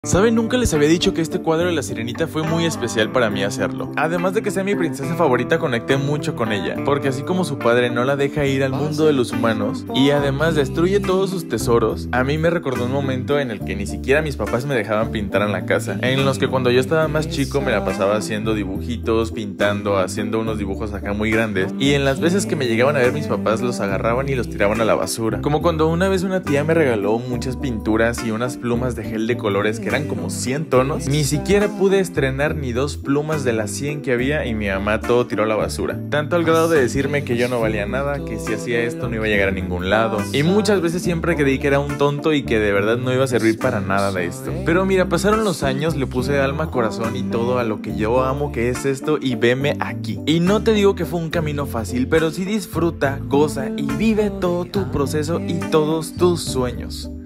¿Saben? Nunca les había dicho que este cuadro de la sirenita fue muy especial para mí hacerlo. Además de que sea mi princesa favorita, conecté mucho con ella, porque así como su padre no la deja ir al mundo de los humanos y además destruye todos sus tesoros, a mí me recordó un momento en el que ni siquiera mis papás me dejaban pintar en la casa, en los que cuando yo estaba más chico me la pasaba haciendo dibujitos, pintando, haciendo unos dibujos acá muy grandes, y en las veces que me llegaban a ver mis papás los agarraban y los tiraban a la basura. Como cuando una vez una tía me regaló muchas pinturas y unas plumas de gel de colores que eran como 100 tonos. Ni siquiera pude estrenar ni 2 plumas de las 100 que había y mi mamá todo tiró a la basura. Tanto al grado de decirme que yo no valía nada, que si hacía esto no iba a llegar a ningún lado. Y muchas veces siempre creí que era un tonto y que de verdad no iba a servir para nada de esto. Pero mira, pasaron los años, le puse alma, corazón y todo a lo que yo amo, que es esto, y veme aquí. Y no te digo que fue un camino fácil, pero sí disfruta, goza y vive todo tu proceso y todos tus sueños.